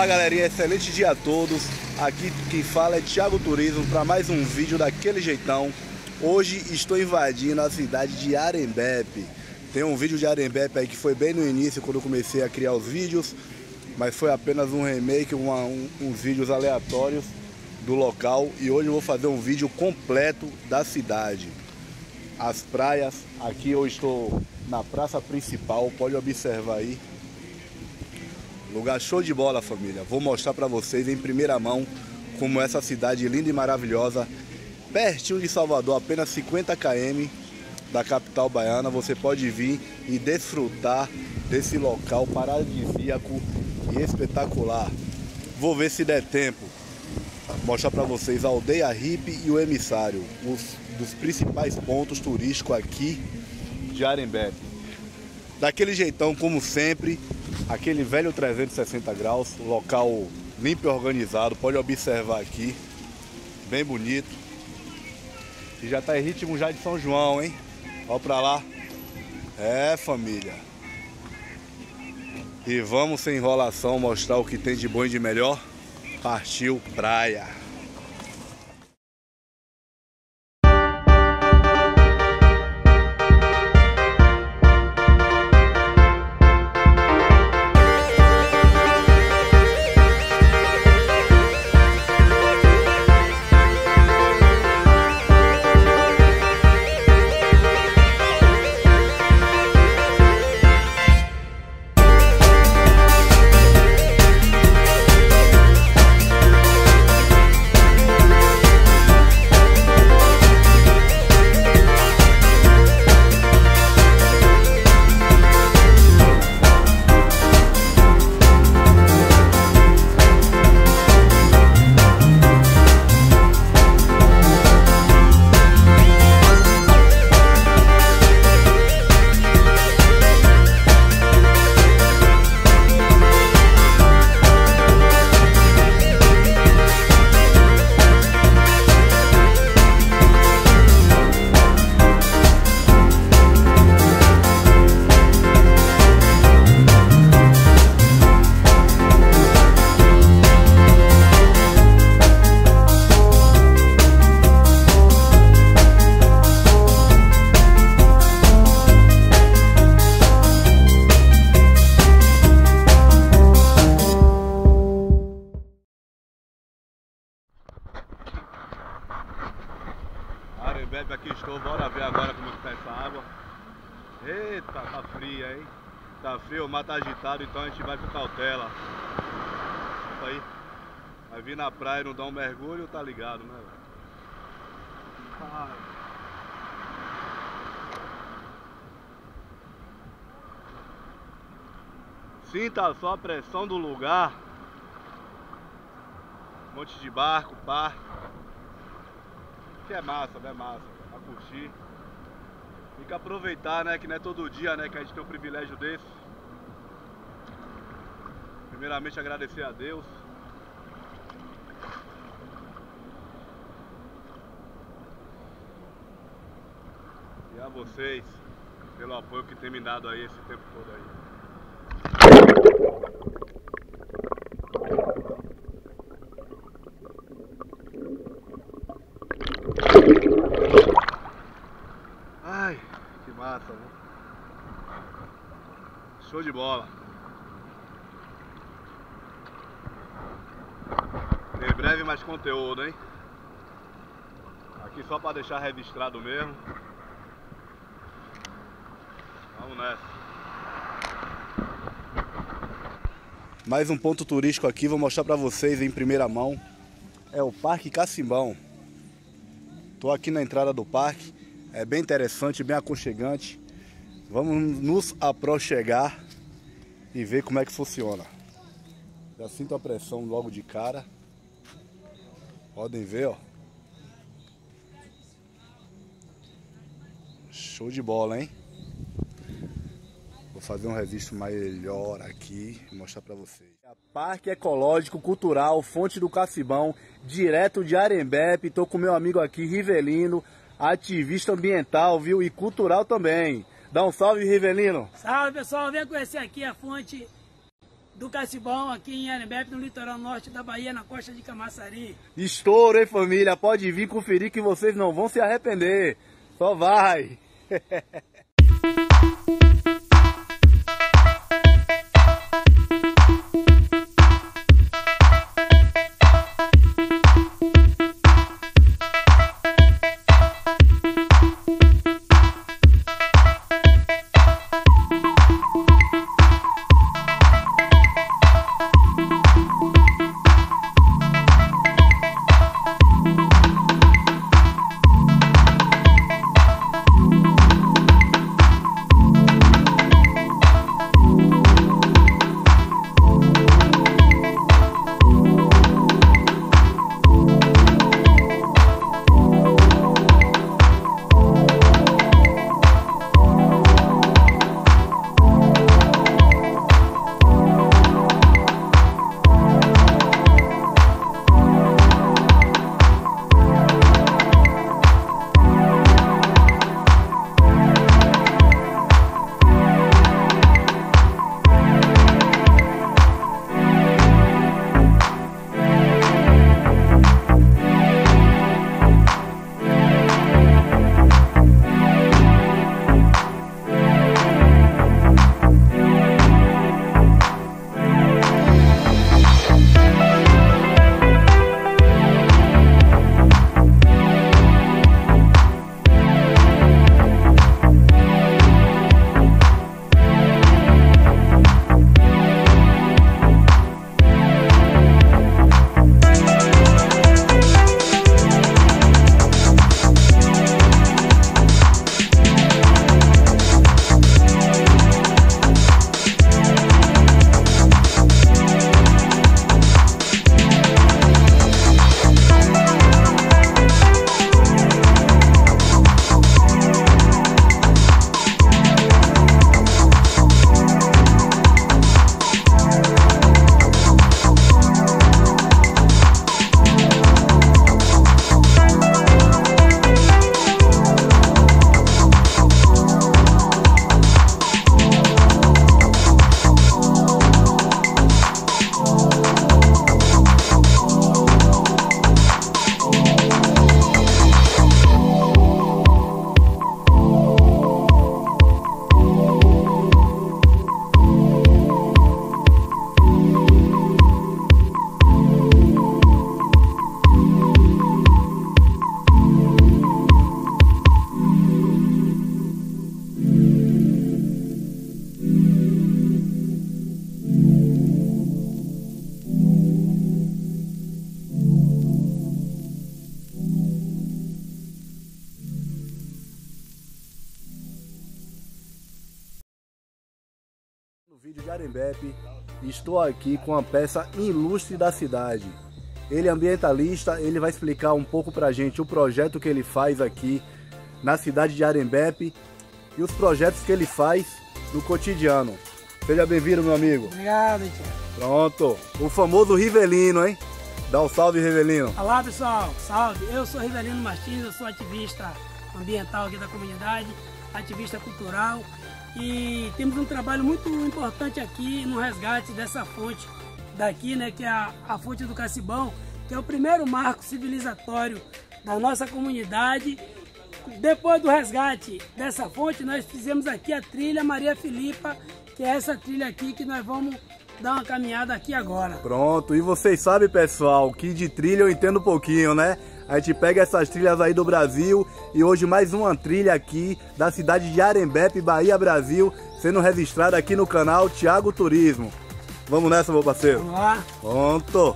galerinha, excelente dia a todos. Aqui quem fala é Thiago Turismo para mais um vídeo daquele jeitão. Hoje estou invadindo a cidade de Arembepe. Tem um vídeo de Arembepe aí que foi bem no início, quando eu comecei a criar os vídeos, mas foi apenas um remake, uns vídeos aleatórios do local. E hoje eu vou fazer um vídeo completo da cidade. As praias, aqui eu estou na praça principal, pode observar aí. Lugar show de bola, família. Vou mostrar para vocês em primeira mão como essa cidade linda e maravilhosa, pertinho de Salvador, apenas 50 km da capital baiana. Você pode vir e desfrutar desse local paradisíaco e espetacular. Vou ver se der tempo mostrar para vocês a Aldeia Hippie e o Emissário, dos principais pontos turísticos aqui de Arembepe. Daquele jeitão, como sempre, aquele velho 360 graus, local limpo e organizado, pode observar aqui, bem bonito. E já tá em ritmo já de São João, hein? Olha pra lá. É, família. E vamos sem enrolação mostrar o que tem de bom e de melhor. Partiu praia. Arembepe, aqui estou, bora ver agora como está essa água. Eita, tá fria, hein? Tá frio, o mar tá agitado, então a gente vai com cautela. Isso aí. Vai vir na praia e não dar um mergulho, tá ligado, né? Ai. Sinta só a pressão do lugar. Um monte de barco, parque. Que é massa, né? Massa, pra curtir. Tem que aproveitar, né? Que não é todo dia, né, que a gente tem um privilégio desse. Primeiramente agradecer a Deus. E a vocês pelo apoio que tem me dado aí esse tempo todo aí. Ai, que massa, né? Show de bola. Em breve mais conteúdo, hein? Aqui só para deixar registrado mesmo. Vamos nessa. Mais um ponto turístico aqui, vou mostrar para vocês em primeira mão. É o Parque Cacimbão. Tô aqui na entrada do parque. É bem interessante, bem aconchegante. Vamos nos aproxegar e ver como é que funciona. Já sinto a pressão logo de cara. Podem ver, ó. Show de bola, hein? Vou fazer um registro melhor aqui e mostrar para vocês. Parque Ecológico Cultural Fonte do Cacimbão, direto de Arembepe. Tô com meu amigo aqui, Rivelino, ativista ambiental, viu? E cultural também. Dá um salve, Rivelino. Salve, pessoal. Venha conhecer aqui a fonte do Cacibão, aqui em Arembepe, no litoral norte da Bahia, na costa de Camaçari. Estouro, hein, família? Pode vir conferir que vocês não vão se arrepender. Só vai! No vídeo de Arembepe, estou aqui com uma peça ilustre da cidade. Ele é ambientalista, ele vai explicar um pouco pra gente o projeto que ele faz aqui na cidade de Arembepe e os projetos que ele faz no cotidiano. Seja bem-vindo, meu amigo. Obrigado, Tiago. Pronto, o famoso Rivelino, hein? Dá um salve, Rivelino. Olá, pessoal, salve. Eu sou Rivelino Martins, eu sou ativista ambiental aqui da comunidade, ativista cultural. E temos um trabalho muito importante aqui no resgate dessa fonte daqui, né, que é a fonte do Cacibão, que é o primeiro marco civilizatório da nossa comunidade. Depois do resgate dessa fonte, nós fizemos aqui a trilha Maria Filipa, que é essa trilha aqui que nós vamos dar uma caminhada aqui agora. Pronto, e vocês sabem, pessoal, que de trilha eu entendo um pouquinho, né? A gente pega essas trilhas aí do Brasil e hoje mais uma trilha aqui da cidade de Arembepe, Bahia, Brasil, sendo registrada aqui no canal Thiago Turismo. Vamos nessa, meu parceiro? Vamos lá. Pronto.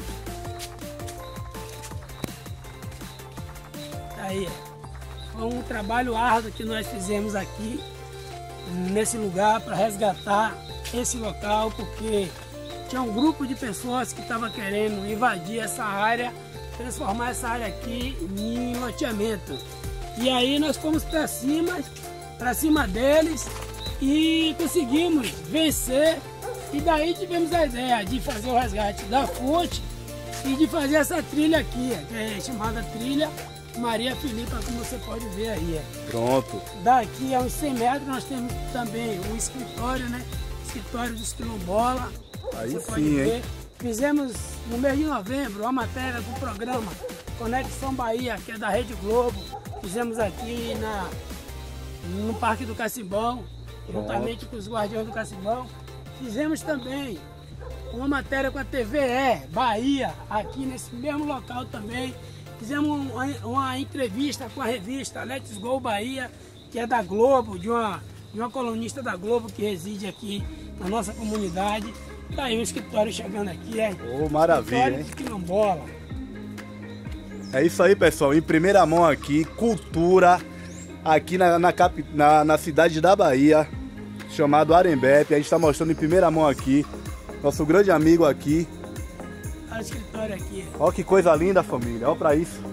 Aí, foi um trabalho árduo que nós fizemos aqui, nesse lugar, para resgatar esse local, porque tinha um grupo de pessoas que estava querendo invadir essa área, transformar essa área aqui em loteamento. E aí nós fomos para cima deles e conseguimos vencer. E daí tivemos a ideia de fazer o resgate da fonte e de fazer essa trilha aqui, que é chamada trilha Maria Filipa, como você pode ver aí. Pronto. Daqui a uns 100 metros nós temos também o escritório, né? Escritório dos quilombola. Aí você sim, pode ver. hein? Fizemos no mês de novembro uma matéria do programa Conexão Bahia, que é da Rede Globo. Fizemos aqui no Parque do Cacimbão, juntamente com os Guardiões do Cacimbão. Fizemos também uma matéria com a TVE Bahia, aqui nesse mesmo local também. Fizemos uma entrevista com a revista Let's Go Bahia, que é da Globo, de uma colunista da Globo que reside aqui na nossa comunidade. Tá aí o escritório chegando aqui, Ô, maravilha, hein? Quilombola. É isso aí, pessoal. Em primeira mão aqui, cultura aqui na cidade da Bahia, chamado Arembepe. A gente está mostrando em primeira mão aqui, nosso grande amigo aqui. Olha o escritório aqui. Olha que coisa linda, família. Olha para isso.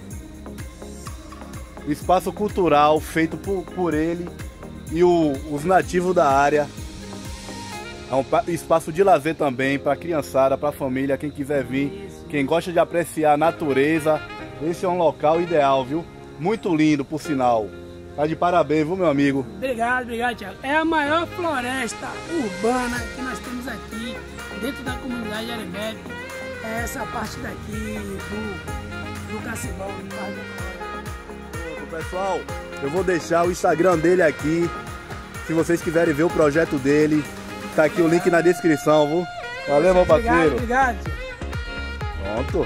Espaço cultural feito por ele e os nativos da área. É um espaço de lazer também para a criançada, para a família, quem quiser vir. Isso. Quem gosta de apreciar a natureza, esse é um local ideal, viu? Muito lindo, por sinal. Tá de parabéns, viu, meu amigo? Obrigado, Thiago. É a maior floresta urbana que nós temos aqui, dentro da comunidade de Arembepe. É essa parte daqui do Cacimbão, do Parque. Pessoal, eu vou deixar o Instagram dele aqui. Se vocês quiserem ver o projeto dele, tá aqui o link na descrição, viu? Valeu, meu parceiro. Obrigado. Pronto.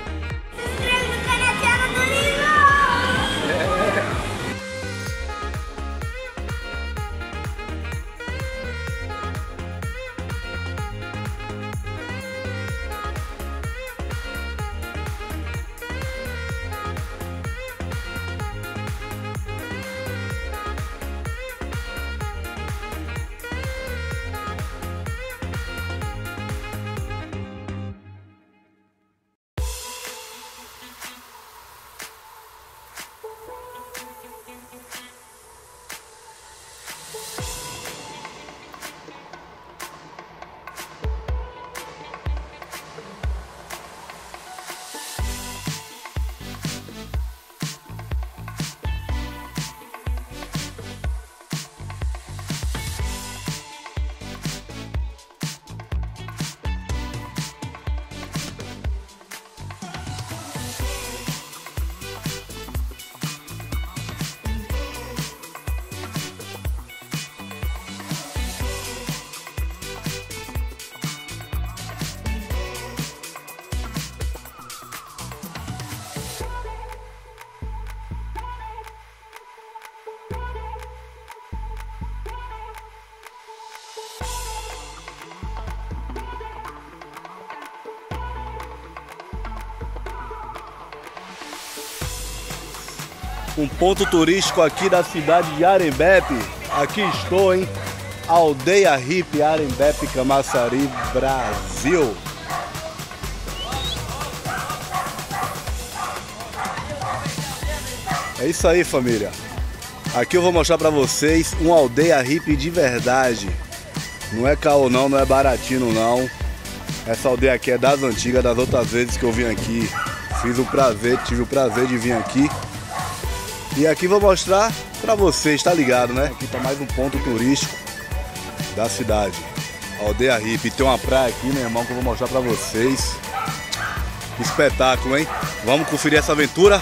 Um ponto turístico aqui da cidade de Arembepe. Aqui estou, hein? Aldeia Hippie, Arembepe, Camaçari, Brasil. É isso aí, família. Aqui eu vou mostrar pra vocês uma aldeia hippie de verdade. Não é caô não, não é baratinho não. Essa aldeia aqui é das antigas, das outras vezes que eu vim aqui. Tive o prazer de vir aqui. E aqui vou mostrar pra vocês, tá ligado, né? Aqui tá mais um ponto turístico da cidade. Aldeia Hippie. Tem uma praia aqui, meu irmão, que eu vou mostrar pra vocês. Que espetáculo, hein? Vamos conferir essa aventura?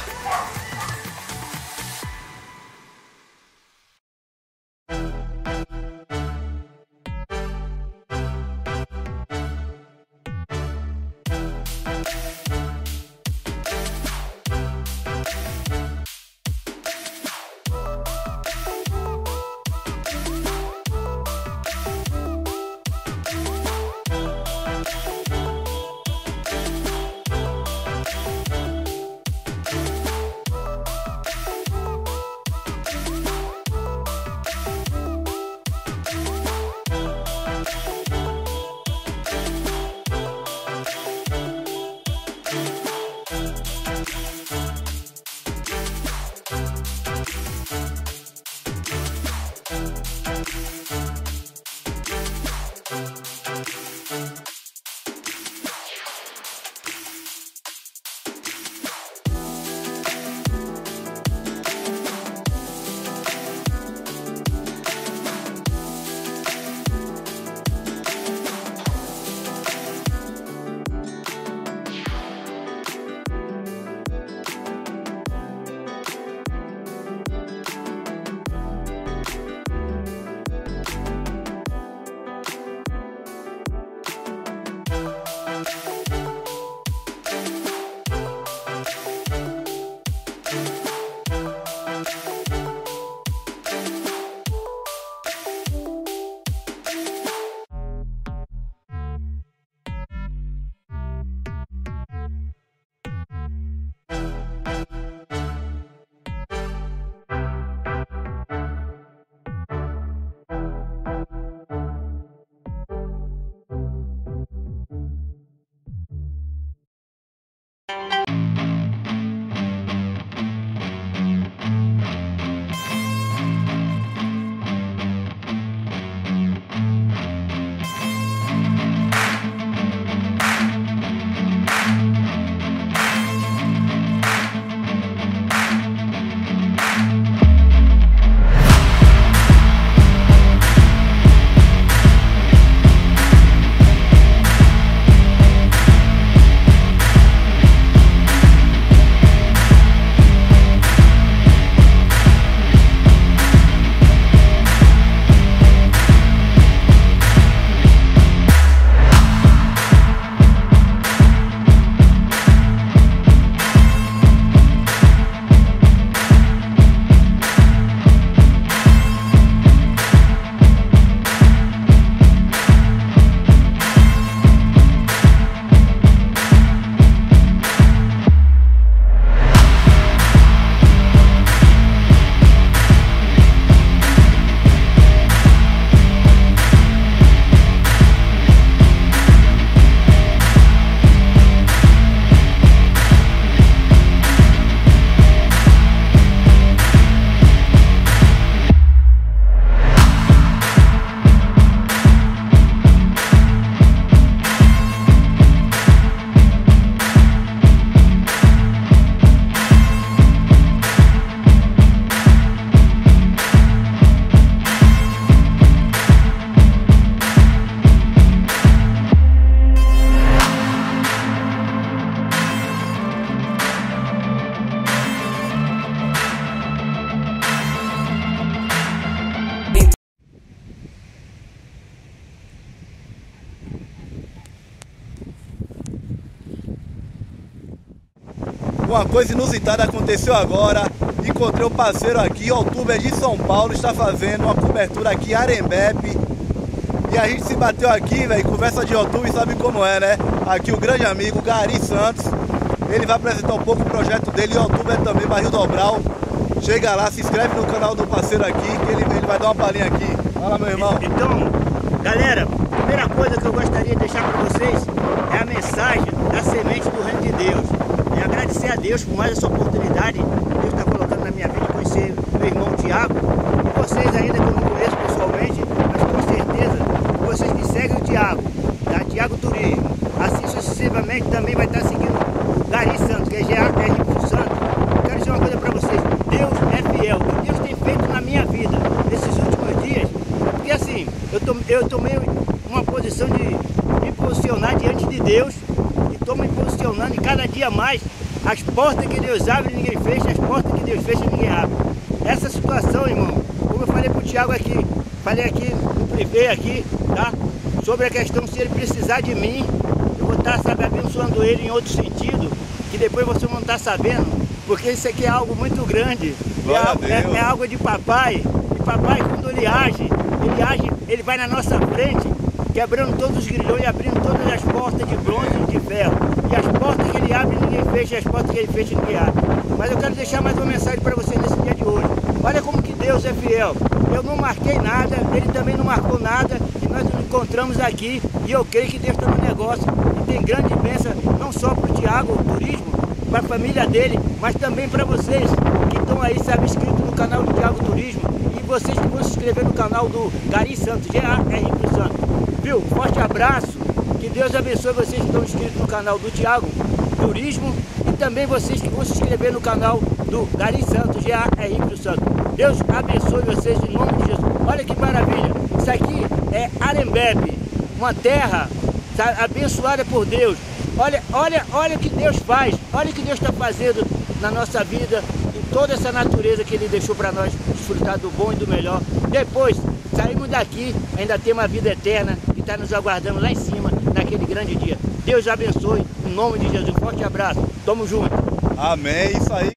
Uma coisa inusitada aconteceu agora. Encontrei um parceiro aqui, youtuber de São Paulo, está fazendo uma cobertura aqui em Arembepe. E a gente se bateu aqui, velho, conversa de YouTube, sabe como é, né? Aqui o grande amigo Gari Santos, ele vai apresentar um pouco o projeto dele, youtuber também, Barril Dobral. Chega lá, se inscreve no canal do parceiro aqui, que ele vai dar uma palhinha aqui. Fala, meu irmão. Então, galera, a primeira coisa que eu gostaria de deixar para vocês é a mensagem da semente do reino de Deus. E agradecer a Deus por mais essa oportunidade que Deus está colocando na minha vida, de conhecer meu irmão Tiago. E vocês ainda que eu não conheço pessoalmente, mas com certeza, vocês que seguem o Tiago, da Tiago Turismo, assim sucessivamente também vai estar seguindo o Gari Santos, que é GAR Santos. Eu quero dizer uma coisa para vocês, Deus é fiel, o que Deus tem feito na minha vida nesses últimos dias, porque assim, eu tomei uma posição de me posicionar diante de Deus, e estou me posicionando e cada dia mais, as portas que Deus abre ninguém fecha, as portas que Deus fecha ninguém abre. Essa situação, irmão, como eu falei para o Tiago aqui, falei aqui no privê aqui, tá? Sobre a questão, se ele precisar de mim, eu vou estar, sabe, abençoando ele em outro sentido, que depois você não está sabendo, porque isso aqui é algo muito grande, é algo de papai, e papai quando ele age, ele vai na nossa frente, quebrando todos os grilhões e abrindo todas as portas de bronze e de ferro. E as portas que ele abre, ninguém fecha, e as portas que ele fecha, ninguém abre. Mas eu quero deixar mais uma mensagem para vocês nesse dia de hoje. Olha como que Deus é fiel. Eu não marquei nada, ele também não marcou nada, e nós nos encontramos aqui, e eu creio que Deus está no negócio, e tem grande bênção, não só para o Tiago Turismo, para a família dele, mas também para vocês que estão aí, sabe, inscritos no canal do Tiago Turismo, e vocês que vão se inscrever no canal do Gari Santos, GAR Santos. Viu? Forte abraço, que Deus abençoe vocês que estão inscritos no canal do Tiago Turismo e também vocês que vão se inscrever no canal do Gari Santos, GAR Santos. Deus abençoe vocês em nome de Jesus. Olha que maravilha, isso aqui é Arembepe, uma terra, sabe, abençoada por Deus. Olha o que Deus faz, olha o que Deus está fazendo na nossa vida, em toda essa natureza que Ele deixou para nós desfrutar do bom e do melhor. Depois, saímos daqui, ainda tem uma vida eterna que está nos aguardando lá em cima, naquele grande dia. Deus abençoe, em nome de Jesus. Forte abraço, tamo junto. Amém, isso aí.